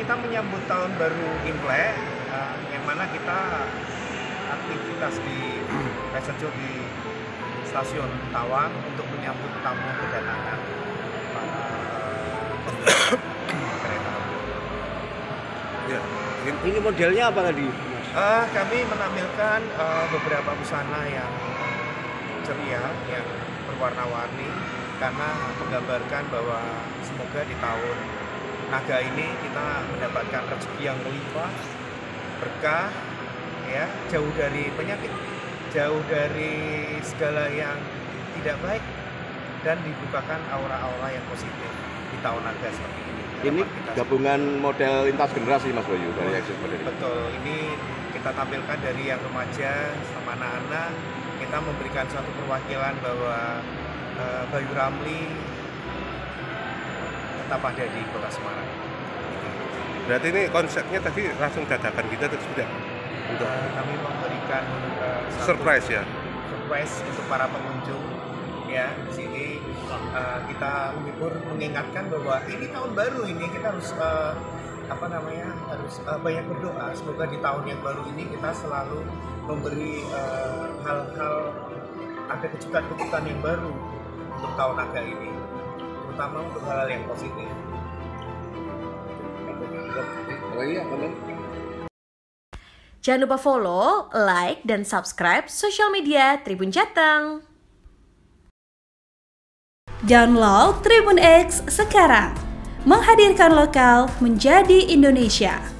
kita menyambut tahun baru Imlek, yang mana kita aktivitas di Fashion Show di Stasiun Tawang untuk menyambut tamu kedatangan kereta. Ya, ini modelnya apa tadi? Kami menampilkan beberapa busana yang ceria, yang berwarna-warni, karena menggambarkan bahwa semoga di tahun naga ini kita mendapatkan rezeki yang melimpah, berkah, ya, jauh dari penyakit, jauh dari segala yang tidak baik, dan dibukakan aura-aura yang positif di tahun naga seperti ini. Ini gabungan model lintas generasi Mas Bayu dari Exit Model. Betul, ini kita tampilkan dari yang remaja sama anak-anak. Kita memberikan suatu perwakilan bahwa Bayu Ramli tetap ada di Kota Semarang. Berarti ini konsepnya tadi langsung dadakan kita atau sudah? Untuk kami memberikan surprise ya. Surprise untuk para pengunjung. Ya, di sini kita menghibur, mengingatkan bahwa ini tahun baru, ini kita harus harus banyak berdoa. Semoga di tahun yang baru ini kita selalu memberi hal-hal, ada kejutan-kejutan yang baru untuk tahun naga ini, terutama untuk hal-hal yang positif. Jangan lupa follow, like, dan subscribe sosial media Tribun Jateng. Download Tribun X sekarang, menghadirkan lokal menjadi Indonesia.